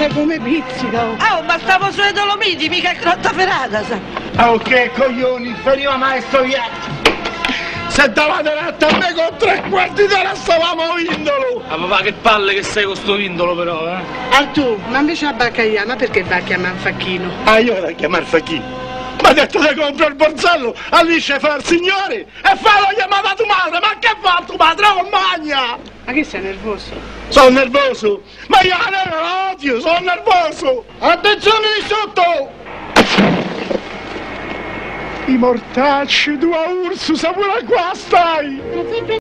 sai come pizzica. Oh, ma stavo sulle Dolomiti, mica Grottaferrata, sa. Oh, che coglioni, veniva maestro Iaccio. Se davate retta a me con 3/4 d'ora stavamo vindolo! Ah papà, che palle che sei con sto vindolo però, eh? Ah tu, ma invece a Baccaia, ma perché va a chiamare Facchino? Ah, io vado a chiamare Facchino. Ma ha detto che compra il borsello, all'isce fa il signore e fa la chiamata a tua madre, ma che fa tua madre? Oh, magna! Ma che sei nervoso? Sono nervoso! Ma io la neve la odio, sono nervoso! Attenzione di sotto! I mortacci, tua Ursus, pure qua stai!